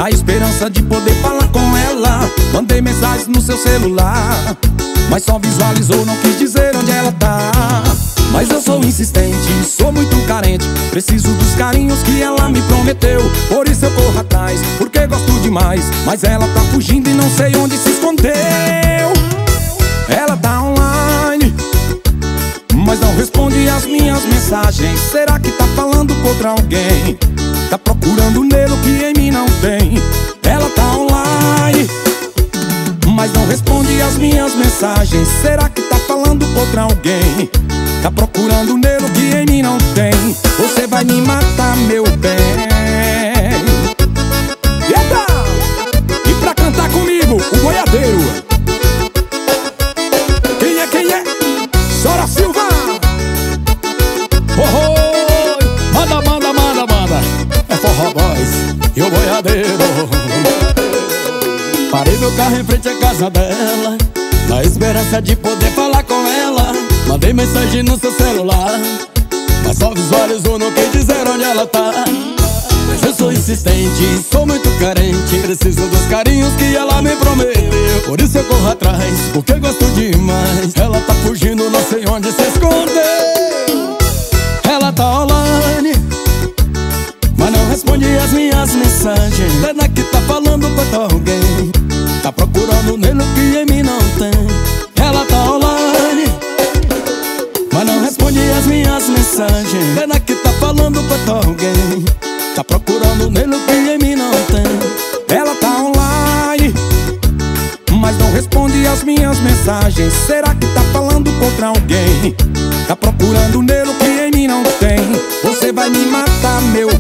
na esperança de poder falar com ela. Mandei mensagens no seu celular, mas só visualizou, não quis dizer onde ela tá. Mas eu sou insistente, sou muito carente, preciso dos carinhos que ela me prometeu. Por isso eu corro atrás, porque gosto demais, mas ela tá fugindo e não sei onde se escondeu. Ela tá online, mas não responde as minhas mensagens. Será que tá falando contra alguém? Tá procurando nele o que em mim não tem. Ela tá online, mas não responde as minhas mensagens. Será que tá falando contra alguém? Tá procurando nele o que em mim não tem. Você vai me matar, meu bem. Eita! E pra cantar comigo, o boiadeiro. Quem é, quem é? Sora Silva. Oh, manda, manda, manda, manda. É Forró Boys e o boiadeiro. Parei meu carro em frente à casa dela, na esperança de poder falar com ela. Mandei mensagem no seu celular, mas só visualizou, não quis dizer onde ela tá. Mas eu sou insistente, sou muito carente, preciso dos carinhos que ela me prometeu. Por isso eu corro atrás, porque gosto demais. Ela tá fugindo, não sei onde se escondeu. Ela tá online, mas não responde as minhas mensagens. Pena que tá falando com alguém, tá procurando nele o que em mim não tem. Ela tá online, mas não responde as minhas mensagens. Pena que tá falando com alguém, tá procurando nele o que em mim não tem. Ela tá online, mas não responde as minhas mensagens. Será que tá falando contra alguém? Tá procurando nele o que em mim não tem. Você vai me matar, meu